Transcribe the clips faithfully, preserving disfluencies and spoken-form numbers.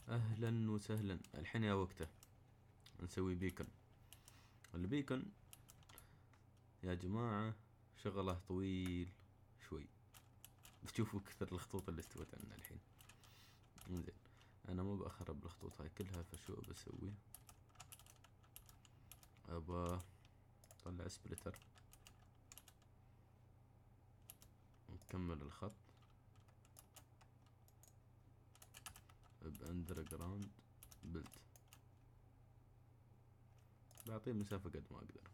اهلا وسهلا. الحين يا وقته نسوي بيكون. البيكون يا جماعة شغله طويل شوي، بتشوفوا كثر الخطوط اللي استوت عندنا الحين. انزين، انا مو بأخرب الخطوط هاي كلها، فشو بسوي؟ ابا طلع سبلتر نكمل الخط باندرجراوند بلت، بعطيه مسافة قد ما اقدر،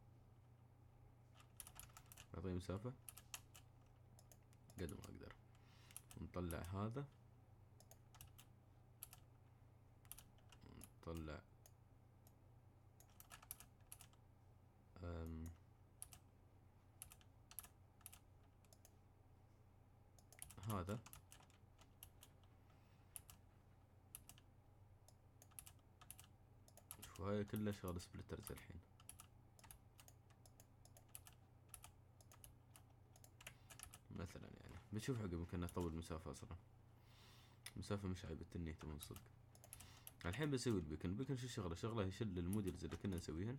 بعطيه مسافة قد ما اقدر. نطلع هذا، نطلع أم هذا، شوف هاي كلها شغل سبلترز الحين. مثلا يعني بتشوف عقب يمكن نطول مسافة اصلا، مسافة مش عيب التنية تبون صدق. الحين بسوي البيكن. البيكن شو شغله؟ شغله يشل الموديلز اللي كنا نسويهن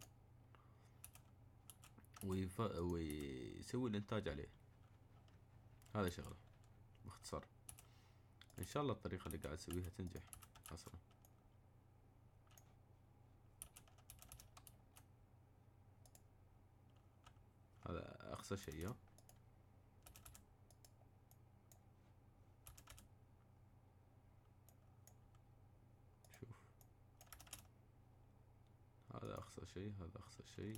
ويف... ويسوي الانتاج عليه. هذا شغله باختصار. ان شاء الله الطريقة اللي قاعد اسويها تنجح اصلا. هذا اقصى شيء. ها شوف، هذا اقصى شيء، هذا اقصى شيء،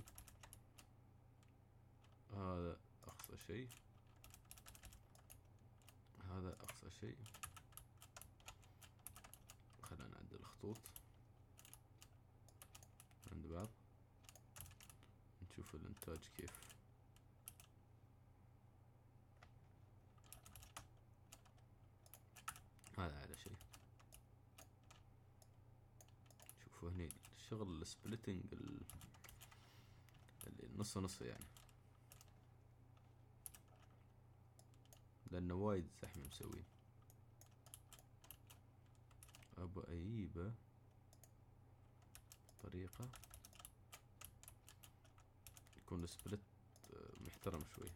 هذا اقصى شيء، هذا اقصى شيء. خلينا نعدل الخطوط عند بعض نشوف الانتاج كيف. هذا على شيء. شوفوا هني الشغل السبليتنج اللي نص نص يعني، لانه وايد زحمة مسوين. ابى اجيبه طريقة يكون سبلت محترم شوي.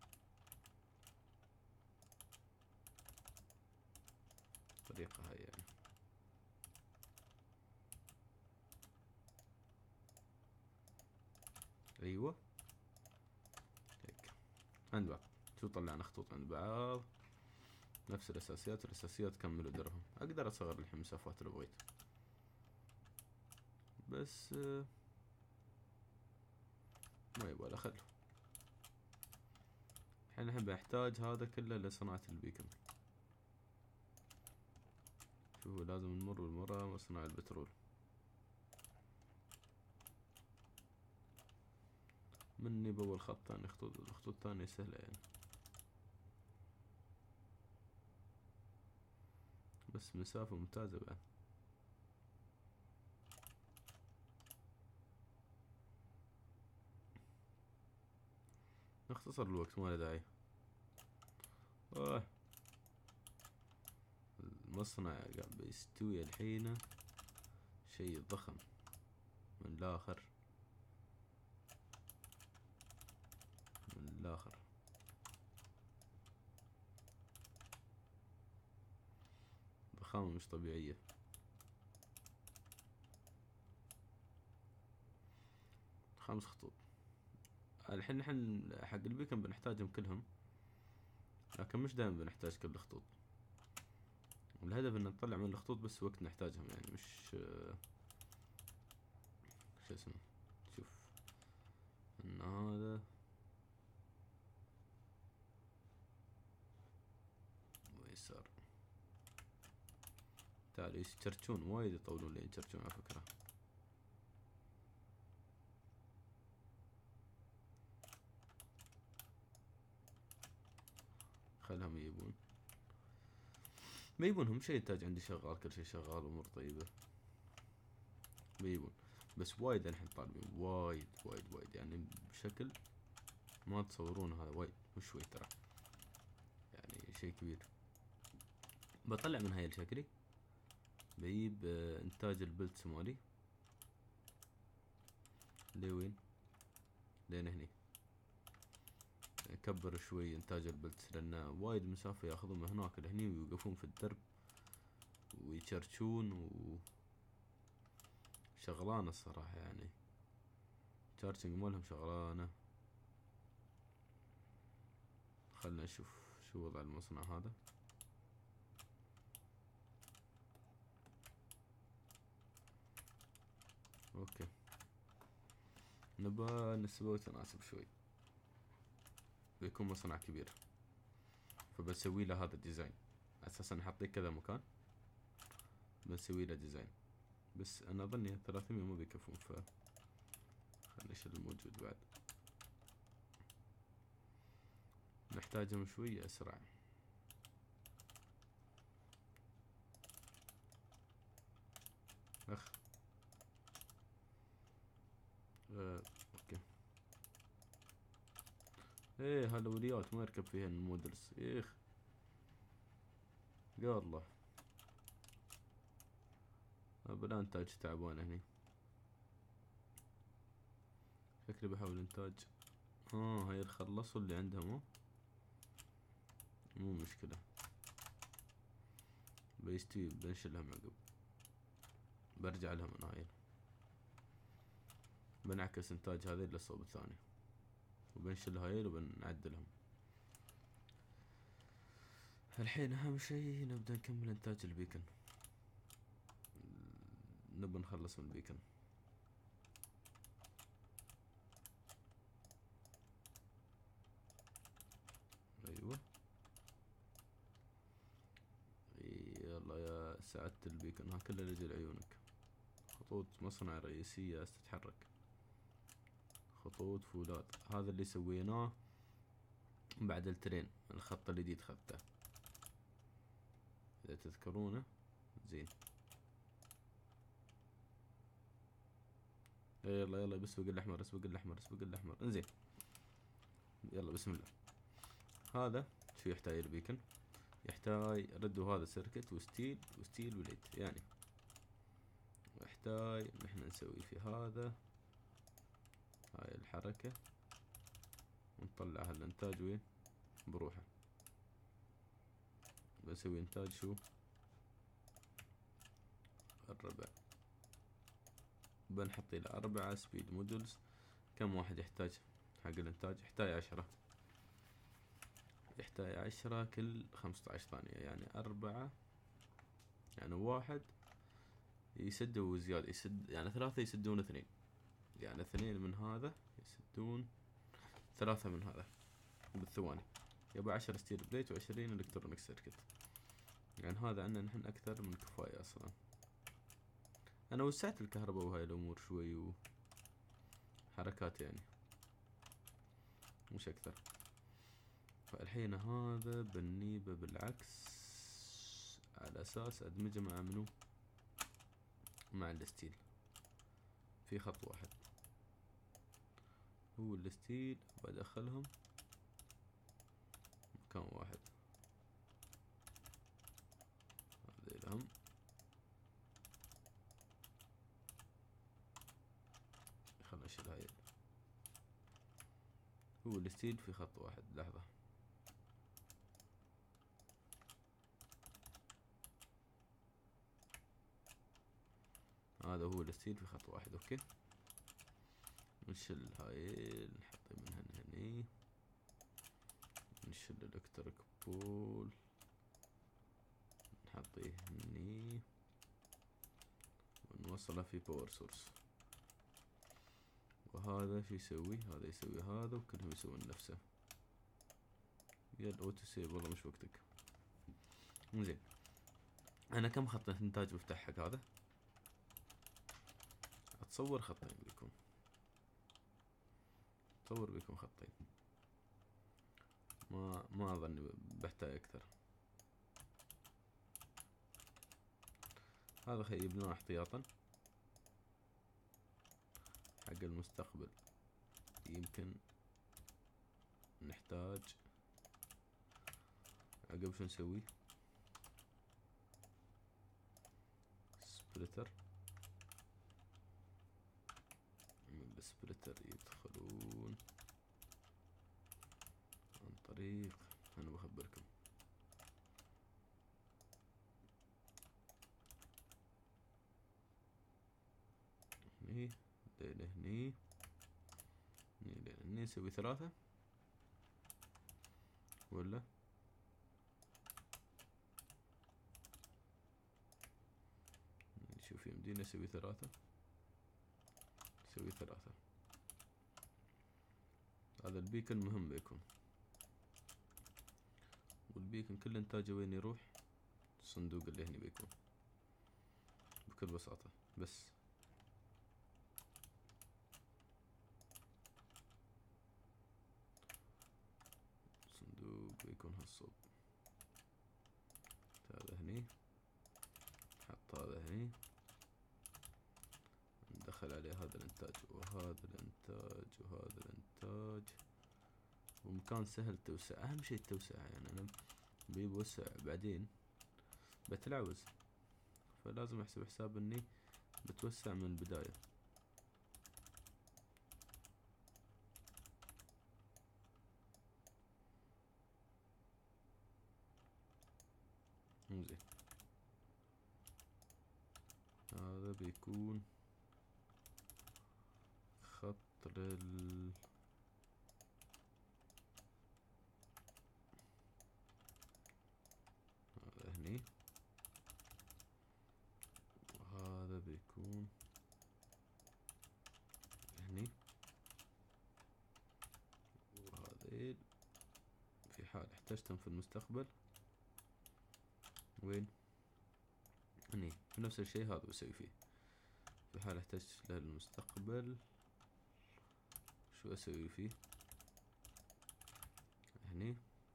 الطريقة هاي يعني. ايوه هيك عند بعض. شو طلعنا خطوط عند بعض نفس الاساسيات. الاساسيات كملوا درهم. اقدر اصغر الحين مسافات اللي بغيت، بس ما يبغى خله. الحين الحين بحتاج هذا كله لصناعة البيكن. شوفوا لازم نمر بالمرة مصنع البترول. مني بأول خط ثاني خطوط، الخطوط الثانية سهلة يعني، بس مسافة ممتازة بعد. نختصر الوقت ما له داعي. اوه المصنع قاعد بيستوي الحين، شي ضخم من الاخر، من الاخر. ضخامة مش طبيعية. خمس خطوط. الحين نحن حق البيكن بنحتاجهم كلهم، لكن مش دائما بنحتاج كل الخطوط. الهدف ان نطلع من الخطوط بس وقت نحتاجهم يعني، مش شو اسمه. شوف ان هذا ويسار. تعالوا يسترجون وايد، يطولون لين يسترجون على فكرة. خلهم يجيبون، ما يبونهم شيء. انتاج عندي شغال، كل شيء شغال، امور طيبة. بيجيبون بس وايد الحين طالبين، وايد وايد وايد يعني بشكل ما تصورون. هذا وايد مش شوي ترى، يعني شيء كبير. بطلع من هاي الشكلي بجيب آه، انتاج البلتس مالي لوين؟ لين هني. اكبر شوي انتاج البلتس لان وايد مسافة ياخذون من هناك لهني ويوقفون في الدرب ويشرشون و شغلانة الصراحة يعني. تشارجنج مالهم شغلانة. خلنا نشوف شو وضع المصنع هذا. اوكي، نبى نسوي تناسب شوي. بيكون مصنع كبير فبسوي له هذا الديزاين، اساسا نحطيه كذا مكان بنسوي له ديزاين. بس انا اظني ثلاثمية ما بيكفون، ف خلنا نشيل الموجود بعد. نحتاجهم شوي اسرع. اخ آه. اوكي. ايه هالوليات ما يركب فيها المودلز. ايخ يا الله، بلا انتاج تعبان هني. شكلي بحاول انتاج. اه هاي خلصوا اللي عندهم. ها مو مشكلة، بيستوي بنشلهم عقب. برجع لهم انا هاي، بنعكس انتاج هذيل للصوب الثاني وبنشل هايل وبنعدلهم. الحين اهم شي نبدأ نكمل انتاج البيكن. نبى نخلص من البيكن. ايوه يلا يا سعادة البيكن، ها كله لجل عيونك. خطوط مصنع رئيسية تتحرك. خطوط فولاد هذا اللي سويناه بعد الترين، الخط الجديد خذته اذا تذكرونه. زين يلا يلا بسبق الاحمر، اسبق الاحمر، اسبق الاحمر. انزين يلا بسم الله. هذا شو يحتاج البيكن؟ يحتاج ردوا هذا سيركت وستيل وستيل وليد يعني. يحتاج نحن نسوي في هذا هاي الحركة ونطلع هالانتاج وين بروحه. بسوي انتاج شو الربع، بنحط الى اربعة سبيد مودولز. كم واحد يحتاج حق الانتاج؟ يحتاج عشرة. يحتاج عشرة كل خمسة عشر ثانية، يعني اربعة، يعني واحد يسدوا زيادة، يسد يعني ثلاثة يسدون اثنين، يعني اثنين من هذا يسدون ثلاثة من هذا بالثواني. يبقى عشرة ستيل بليت وعشرين الكترونيك سيركت. يعني هذا عندنا نحن اكثر من كفاية اصلا. انا وسعت الكهرباء وهاي الامور شوي وحركات يعني مش اكثر. فالحين هذا بنيبه بالعكس على اساس ادمجه مع منو؟ مع الستيل في خط واحد. هو الستيل بدخلهم مكان واحد. هذيلهم خلنا نشيل هاي. هو الستيل في خط واحد. لحظة هذا هو الستيل في خط واحد. اوكي نشيل هاي نحط منهن هني. نشيل الالكتريك بول نحطيه هني ونوصله في باور سورس. وهذا شو يسوي؟ هذا يسوي هذا وكلهم يسوون نفسه. يا الاوتو سيف والله مش وقتك. زين انا كم خط انتاج بفتح حق هذا؟ اتصور خطين بيكون، اتصور بيكون خطين، ما ما اظن بحتاج اكثر. هذا خلي يبنونه احتياطا حق المستقبل. يمكن نحتاج عقب شو نسوي؟ سبلتر. من السبلتر يدخلون عن طريق، انا بخبركم، هني لين هني، هني لين هني، نسوي ثلاثة ولا شوف يمدينا نسوي ثلاثة، نسوي ثلاثة. هذا البيكن مهم بيكون، والبيكن كل انتاجه وين يروح؟ الصندوق اللي هني بيكون بكل بساطة. بس صندوق بيكون هالصوب، هذا هني، نحط هذا هني، ندخل عليه هذا الانتاج وهذا الانتاج وهذا الانتاج، ومكان سهل توسع. اهم شي التوسعة، يعني انا بيوسع بعدين بتلعوز، فلازم احسب حساب اني بتوسع من البداية. زين، هذا بيكون خط لل هذا هني، وهذا بيكون هني، وهذيل في حال احتجتهم في المستقبل وين؟ هني. نفس الشيء هذا بسوي فيه في حال احتجت له المستقبل. شو اسوي فيه؟ هني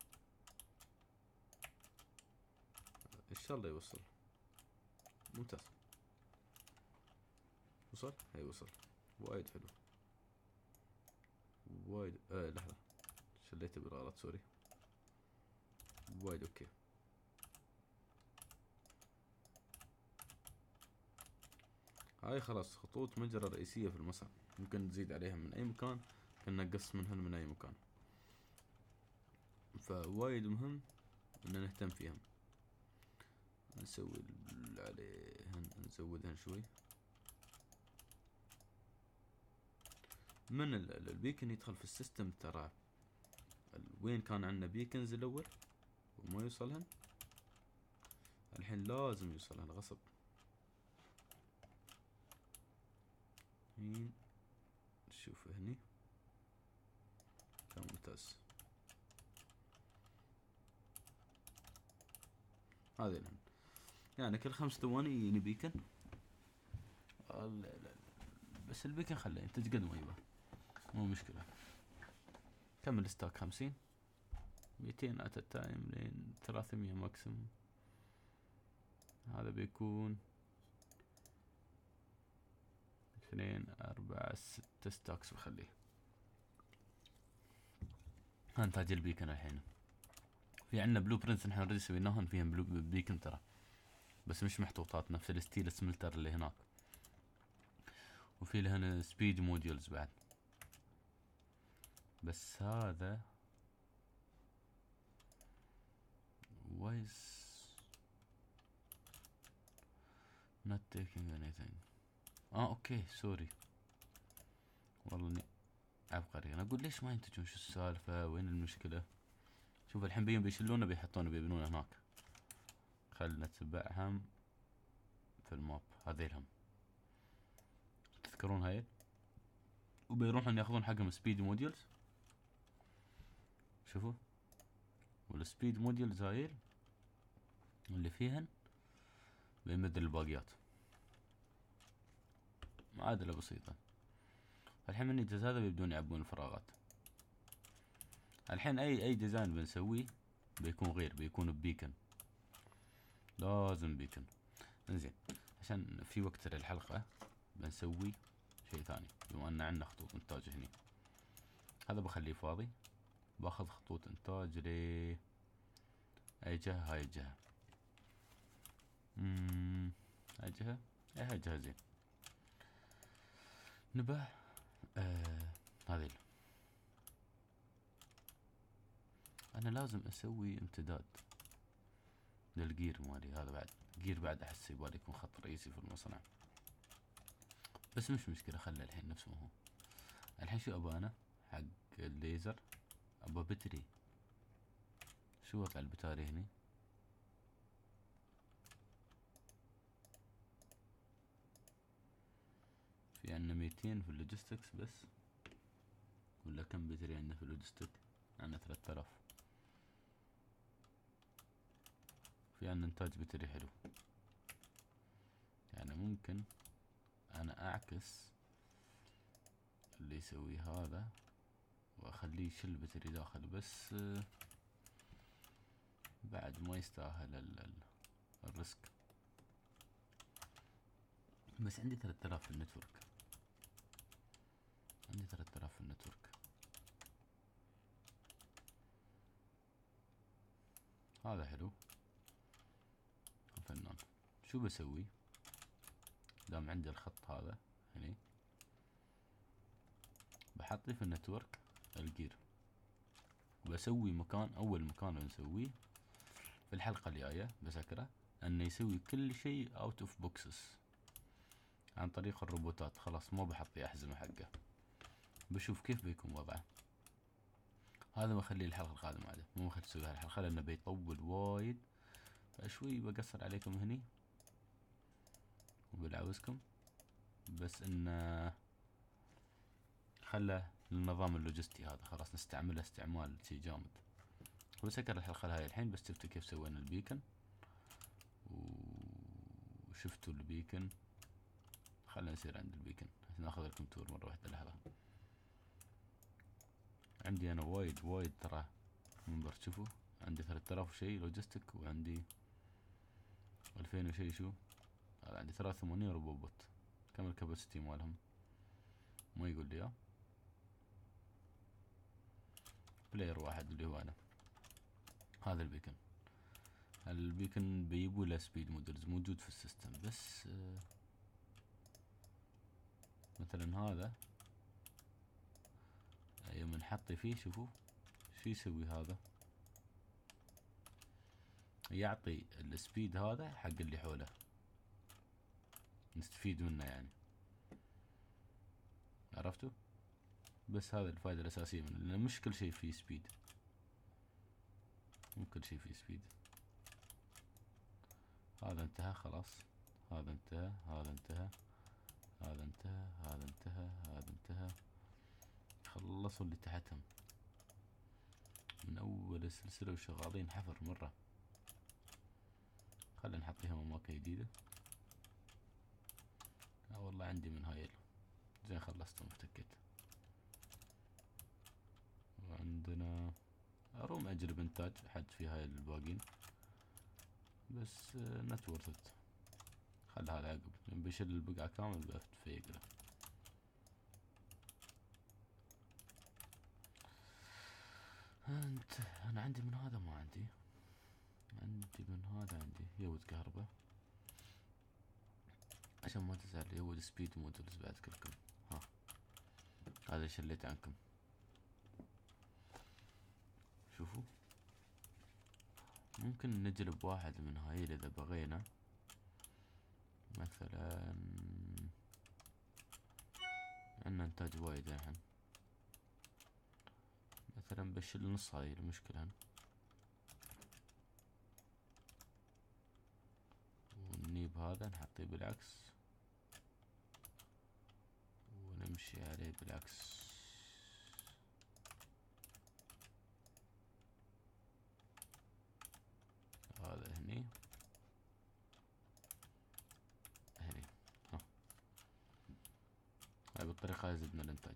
ان شاء الله يوصل. ممتاز، وصل؟ هي وصل، وايد حلو، وايد. آه لحظة، شليته بالغلط، سوري. وايد اوكي. هاي خلاص خطوط مجرى رئيسية في المسار، ممكن تزيد عليها من اي مكان، ممكن نقص منهن من اي مكان، فوايد مهم ان نهتم فيهم. نسوي اللي عليهن، نزودهن شوي. من البيكن يدخل في السيستم ترى، وين كان عندنا بيكنز الاول وما يوصلهن، الحين لازم يوصلهن غصب. هين نشوف هني كان ممتاز. هذه الحين يعني كل خمس ثواني يجيني بيكن. بس البيكن خليه انت قد ما يبغى، مو مشكلة. كم الستاك؟ خمسين، ميتين ات التايم لين ثلاثمية ماكسيموم. هذا بيكون اثنين أربعة ستة ستاكس بخليه. هنتاج البيكن الحين في عندنا بلو برنتس نحن اوريدي سويناهن فيهم بلو بيكن ترى، بس مش محطوطات نفس الستيل سملتر اللي هناك. وفي لهنا سبيد موديولز بعد، بس هذا وايز not taking anything. اه اوكي سوري، والله اني عبقري. انا اقول ليش ما ينتجون، شو السالفة، وين المشكلة؟ شوف الحين بيهم بيشلونه بيحطونه بيبنونه هناك. خلنا نتبعهم في الماب هذيلهم، تذكرون هاي، وبيروحون ياخذون حقهم سبيد موديولز. شوفوا، والسبيد موديولز هايل اللي فيهن بيمدل الباقيات. معادلة بسيطة. الحين من الجزء هذا بيبدون يعبون الفراغات. الحين اي اي ديزاين بنسويه بيكون غير، بيكون ببيكن، لازم بيكن. انزين، عشان في وقت للحلقة بنسوي شيء ثاني، بما ان عندنا خطوط انتاج هني. هذا بخليه فاضي، باخذ خطوط انتاج ل اي جهة. هاي الجهة، امم هاي الجهة ايه جاهزين. نبه آه هذه انا لازم اسوي امتداد للجير مالي هذا. بعد جير بعد احس يبالي يكون خط رئيسي في المصنع، بس مش مشكلة، خلي الحين نفس ما هو. الحين شو ابى انا حق الليزر؟ ابى بتري. شو وضع البتاري هني؟ في عنا ميتين في اللوجيستكس بس، ولا كم بتري عندنا في اللوجيستيك؟ عنا ثلاثة آلاف. في عنا انتاج بتري حلو، يعني ممكن انا اعكس اللي يسوي هذا واخليه يشيل بتري داخل، بس بعد ما يستاهل ال ال الريسك. بس عندي ثلاثة آلاف في النتورك، عندي ثلاثة آلاف في النتورك. هذا حلو فنان. شو بسوي دام عندي الخط هذا هني؟ بحط لي في النتورك الجير، وبسوي مكان. اول مكان بنسويه في الحلقة الجاية بذكره انه يسوي كل شيء اوت اوف بوكسز عن طريق الروبوتات. خلاص ما بحط لي احزمة حقه، بشوف كيف بيكون وضعه. هذا بخليه الحلقة القادمة عاده، مو بخلي اسوي هالحلقة لانه بيطول وايد. فشوي بقصر عليكم هني وبالعوزكم، بس انه خله للنظام اللوجستي هذا. خلاص نستعمله استعمال شي جامد. وسكر الحلقة هاي الحين، بس شفتوا كيف سوينا البيكن وشفتوا البيكن. خلنا نصير عند البيكن ناخذ لكم تور مرة واحدة. لحظة، عندي انا وايد وايد ترى منبر. شوفوا عندي ثلاثة آلاف وشي لوجستيك، وعندي ألفين وشي. شو هذا؟ عندي ثلاثة وثمانين روبوت. كم الكاباسيتي مالهم؟ ما يقول لي. بلاير واحد اللي هو انا. هذا البيكن. البيكن بيجيبوا له سبيد مودلز موجود في السيستم، بس آه مثلا هذا يوم نحطي فيه شوفوا شو يسوي. هذا يعطي السبيد هذا حق اللي حوله، نستفيد منه يعني. عرفتوا؟ بس هذا الفائدة الأساسية منه، لأن مش كل شيء فيه سبيد، مو كل شيء فيه سبيد. هذا انتهى خلاص، هذا انتهى، هذا انتهى، هذا انتهى، هذا انتهى، هذا انتهى. خلصوا اللي تحتهم من أول السلسلة وشغالين حفر مرة. خلنا نحطيها أماكن جديدة. اه والله عندي من هاي زين، خلصتهم افتكيت. وعندنا اروم اجرب انتاج حد في هاي الباقين، بس نت ورث ات. خل هذا عقب بشيل البقعة كامل بفيق له. انت انا عندي من هذا، ما عندي عندي من هذا. عندي يود كهرباء عشان ما تزعل. يود سبيد مودلز بعد كلكم. ها هذا شليت عنكم. شوفوا ممكن نجلب واحد من هاي اذا بغينا. مثلا عندنا انتاج وايد الحين، مثلا بشيل نص هاي المشكلة، ونجيب هذا نحطيه بالعكس ونمشي عليه بالعكس. هذا هني هني. ها هاي بالطريقة زدنا الانتاج.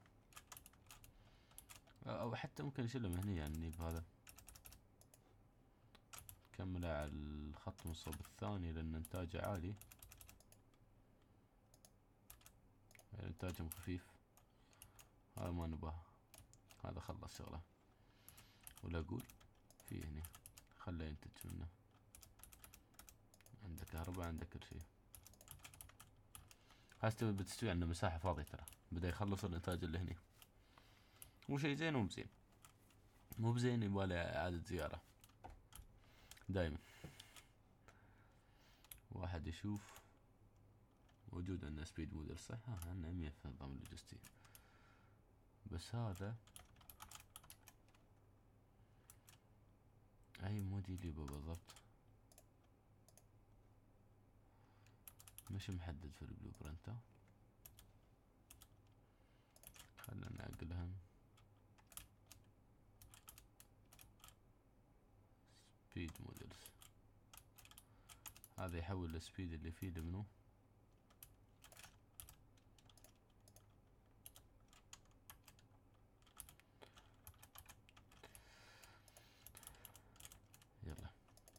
او حتى ممكن نشيله من هني، يعني نجيب هذا نكمله على الخط من الصوب الثاني لان انتاجه عالي. انتاجهم خفيف، هذا ما نباه. هذا خلص شغله. ولا اقول في هني خله ينتج منه. عندك كهرباء، عندك كل شيء. هاستوي بتستوي عندنا مساحة فاضية ترى، بدأ يخلص الإنتاج اللي هني، مو شي زين ومو بزين، مو بزين يبغى إعادة زيارة دايما. واحد يشوف موجود عندنا سبيد موديل صح؟ ها عندنا مية في نظام اللوجستي، بس هذا أي موديل يبغى بالضبط مش محدد في البلو برنت. خلنا نعقلهم سبيد موديلز، هذا يحول السبيد اللي فيه لمنو؟ يلا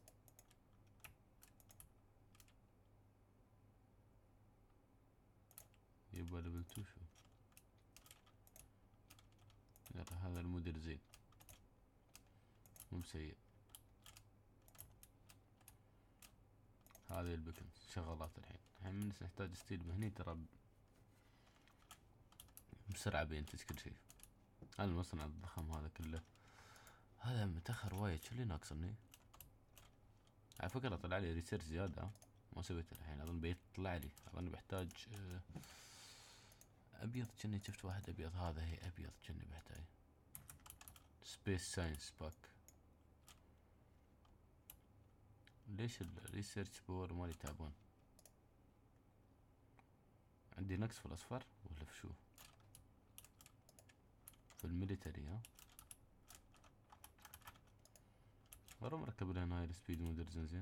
يبغى ليفل تو شو. يلا هذا الموديل زين مو بسيء. هذه البكن شغالات الحين، الحين من نحتاج ستيل مهني ترى بسرعة بينتج كل شي. هذا المصنع الضخم هذا كله، هذا متأخر وايد، شو اللي ناقصني؟ على فكرة طلع لي ريسيرش زيادة ما سويته الحين، اظن بيطلع لي، اظن بحتاج ابيض، كني شفت واحد ابيض، هذا هي ابيض كني بحتاج سبيس ساينس باك. ليش الريسيرش باور مالي تعبان؟ عندي نقص في الاصفر ولا في شو؟ في الميليتري ها؟ ورا مركب لنا هاي السبيد موديل زين.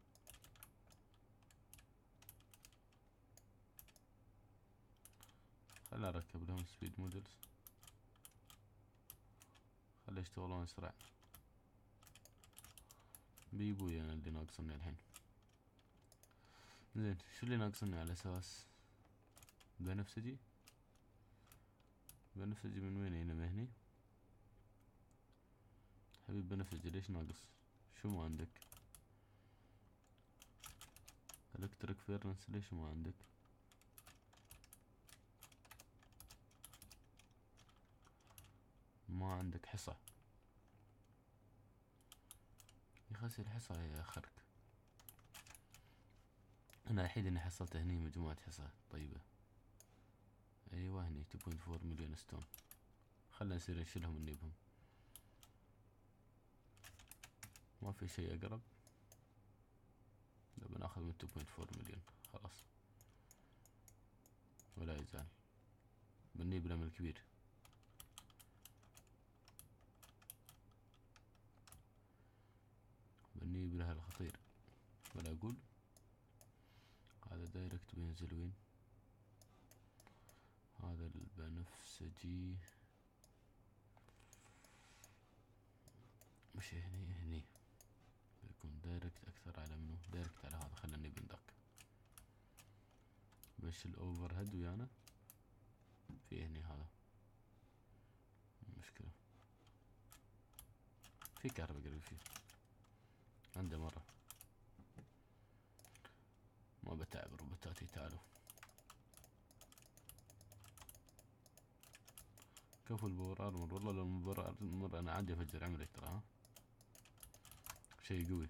خلنا اركب لهم سبيد موديلز، خلي يشتغلون اسرع. بيبوي انا اللي ناقصني الحين. زين شو اللي ناقصني على اساس بنفسجي؟ بنفسجي من وين هنا مهني؟ حبيب بنفسجي ليش ناقص؟ شو ما عندك؟ الكتريك فيرنس ليش ما عندك؟ ما عندك حصى، يخسي الحصى يا اخرك. انا الحين اني حصلت هني مجموعة حصى طيبة. ايوه هني تو بوينت فور مليون ستون، خلنا نصير نشيلهم ونجيبهم. ما في شيء اقرب، لو بناخذ من تو بوينت فور مليون خلاص، ولا يزال بنجيب الامل الكبير. بنجيب لها الخطير، ولا اقول هذا دايركت بينزل وين؟ هذا البنفسجي مش هني، هني بيكون دايركت اكثر على منو؟ دايركت على هذا، خلنا نبي ذاك. بس الاوفر هيد ويانا في هني، هذا مشكلة. في كهرباء قريب فيه عنده مرة، ما بتعب روبوتاتي تعالوا. كفو الباور ارمر، والله لو الباور ارمر انا عندي افجر عمري ترى، ها شي قوي.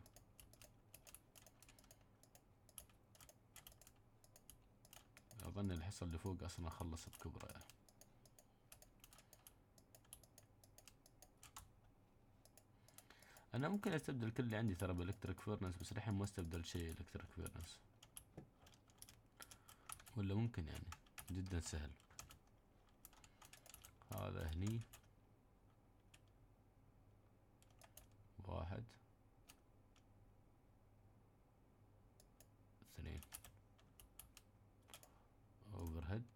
اظن الحصة اللي فوق اصلا خلص بكبره يعني. انا ممكن استبدل كل اللي عندي ترى بالكتريك فيرنس، بس الحين ما استبدل شيء الكتريك فيرنس، ولا ممكن يعني جدا سهل. هذا هني واحد اثنين اوفر هيد،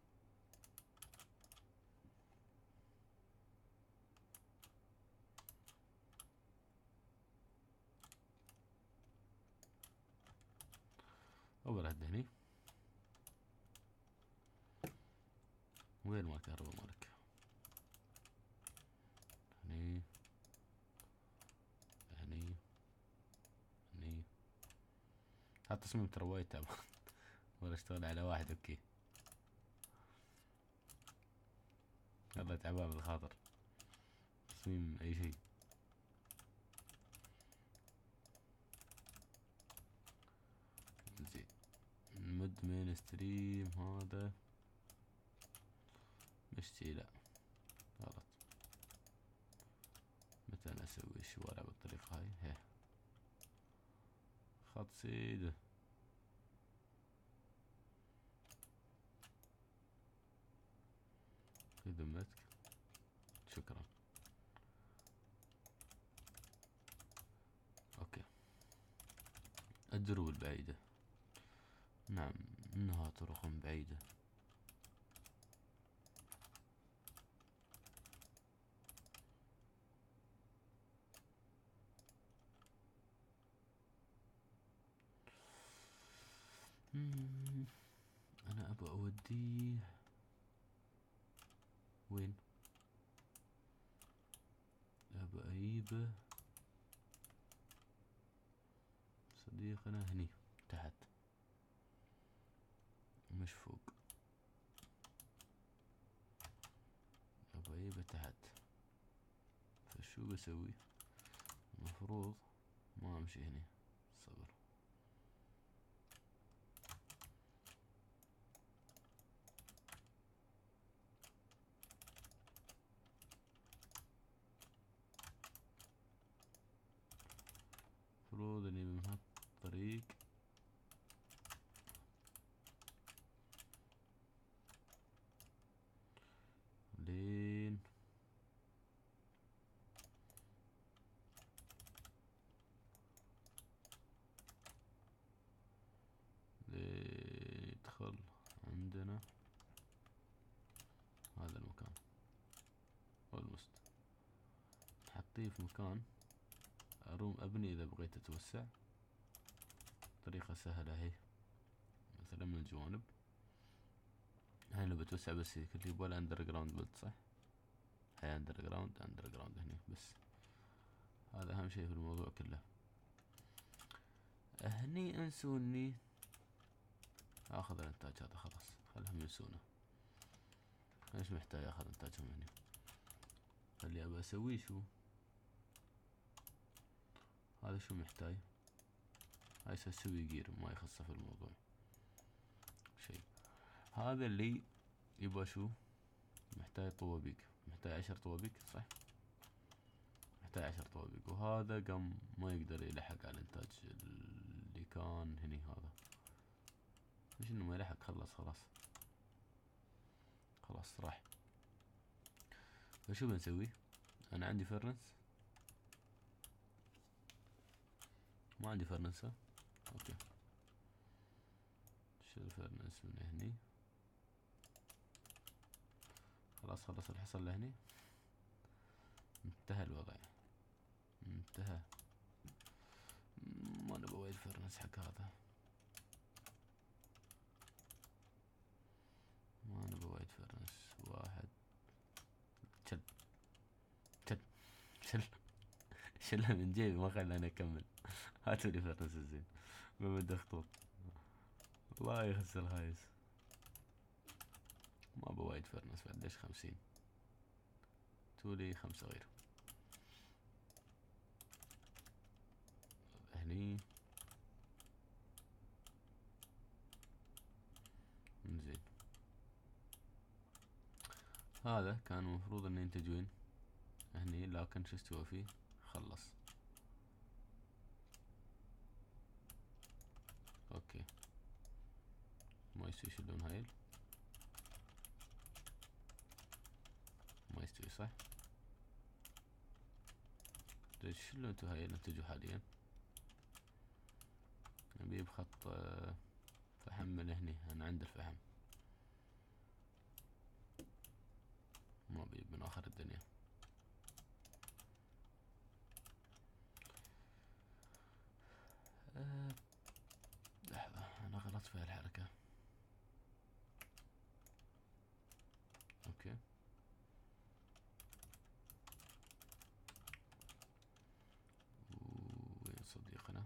اوفر هيد هني. وين ما الكهرباء مالك؟ هني هني هني. هالتصميم ترى وايد تعبان ولا اشتغل على واحد اوكي. يلا تعبان بالخاطر تصميم اي شيء. زين نمد مين ستريم هذا مشتي لا غلط. متى انا اسوي الشوارع بالطريقة هاي؟ هي خط سيده. خدمتك شكرا. اوكي الدروب البعيدة، نعم انها طرق بعيدة. انا ابغى اوديه وين؟ ابغى اجيبه صديقنا هني تحت مش فوق. ابغى اجيبه تحت، فشو بسوي؟ المفروض ما امشي هني. صبر. المفروض اني من هالطريق لين لين يدخل عندنا هذا المكان اولموست. نحطيه في مكان اروم ابني اذا بغيت اتوسع. طريقة سهلة هي، مثلا من الجوانب. هاي لو بتوسع بس كنت يبغى اندر جراوند بلد صح؟ هاي اندر جراوند اندر جراوند هني بس. هذا اهم شي في الموضوع كله. هني انسوني اخذ الانتاج هذا خلاص خلهم ينسونه. ايش محتاج اخذ انتاجهم هني. اللي ابى اسويه شو هذا؟ شو محتاج؟ هاي اسوي جير ما يخصه في الموضوع شيء. هذا اللي يبغى شو محتاج طوابيق، محتاج عشر طوابيق صح؟ محتاج عشر طوابيق. وهذا قام ما يقدر يلحق على الانتاج اللي كان هني. هذا مش انه ما يلحق، خلص خلاص خلاص راح. فشو بنسوي؟ انا عندي فرنس، ما عندي فرنس ها؟ اوكي شيل فرنس من هني. خلاص خلص اللي حصل لهني، انتهى الوضع انتهى. ما نبغى وايد فرنس حق هذا، ما نبغى وايد فرنس. واحد شل شل شل شلها من جيبي ما خلاني اكمل. هاتوا لي فرنس الزين ما بدي اخطر. الله يخسر الهايس. ما ابغى وايد فرنس بعد ليش خمسين. تولي خمسة غير هني. زين هذا كان المفروض انه ينتج وين؟ هني، لكن شو استوى فيه؟ خلص. اوكي ما يستوي يشيلون هايل، ما يستوي صح؟ شلون انتو هاي نتجوا حاليا؟ نبي بخط فحم من هني. انا عند الفحم ما بي من اخر الدنيا. أه لحظة انا غلط في هالحركة. اوكي وين صديقنا؟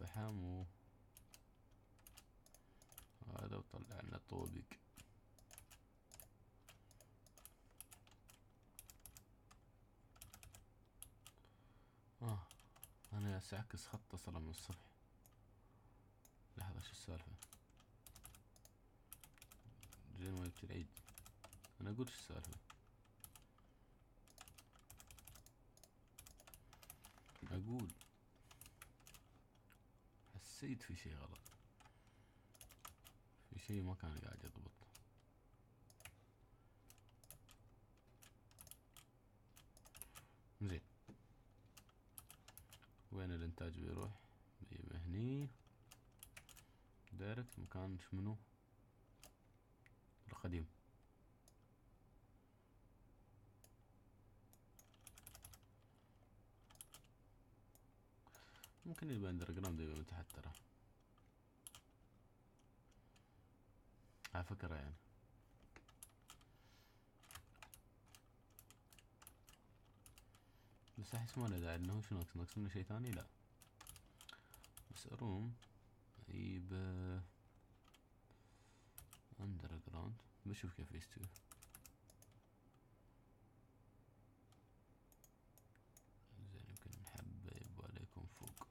فحم و هذا، وطلع لنا طوبق. اه انا جالس اعكس خط اصلا من الصبح. لحظة شو السالفة؟ زين ما جبت العيد. انا اقول شو السالفة. اقول حسيت في شي غلط، في شي ما كان قاعد يضبط. زين وين الانتاج بيروح؟ بيبقى هني دايركت مكان شمنو القديم. ممكن يبقى اندر جراوند، يبقى من تحت ترى، على فكرة يعني. بس احس ما له داعي، انه شو ناقص؟ ناقص منه شي ثاني؟ لا بس اروم يب اندر جراوند بشوف كيف يستوي. زين يمكن حبة يبغى يكون فوق.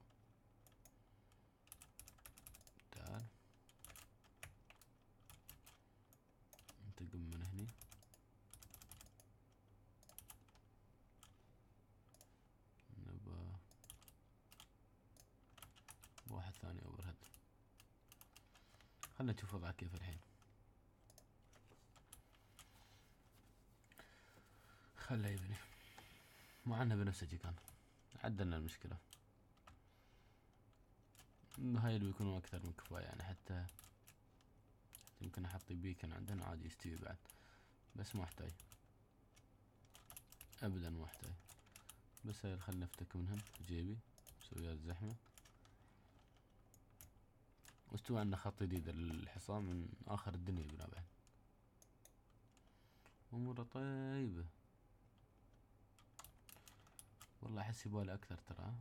تعال انتقم من هني. نبغى واحد ثاني اوفر هيد. خلنا نشوف وضعه كيف الحين. خله يبني، مع انه بنفسجي كان عدلنا المشكلة. هاي اللي بيكونوا اكثر من كفاية يعني. حتى يمكن احط بيكن عندنا عادي يستوي بعد، بس ما احتاج ابدا، ما احتاج. بس هاي خلنا نفتك منهم جيبي سويات زحمة. واستوى عندنا خط جديد للحصان من اخر الدنيا بنا بعد. اموره طيبة والله. احس يبالي اكثر ترى.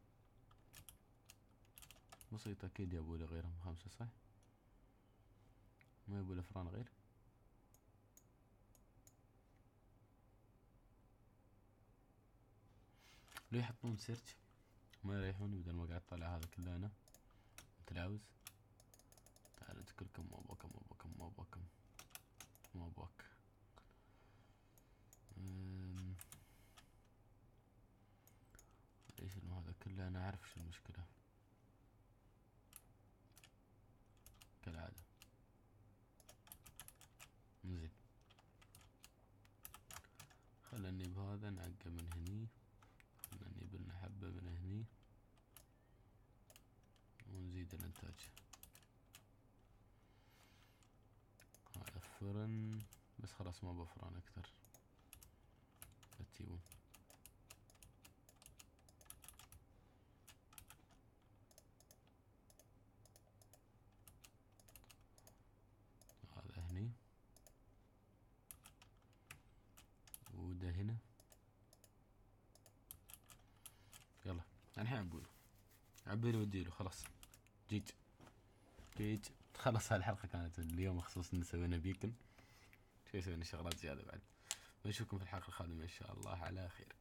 بسيط اكيد يبولي غيرهم خمسة صح؟ ما يبولي فران غير. لو يحطون سيرش ما يريحوني، بدل ما قاعد طالع هذا كله انا متلاوز. تعال انت كلكم ما ابغاكم ما ابغاكم ما ابغاكم ما ابغاك. ليش انه هذا كله؟ انا اعرف شو المشكلة كالعادة. زين خلني بهذا نعقه من هني. خلني بلنا حبة من هني ونزيد الانتاج. هذا فرن بس خلاص ما بفران اكثر. لا تجيبون. هذا هني وده هنا. يلا الحين عبوله عبيله وديله خلاص. جيج جيج خلاص. هالحلقة كانت اليوم مخصوص ان سوينا بيكن. شوي سوينا شغلات زيادة بعد. بنشوفكم في الحلقة القادمة ان شاء الله على خير.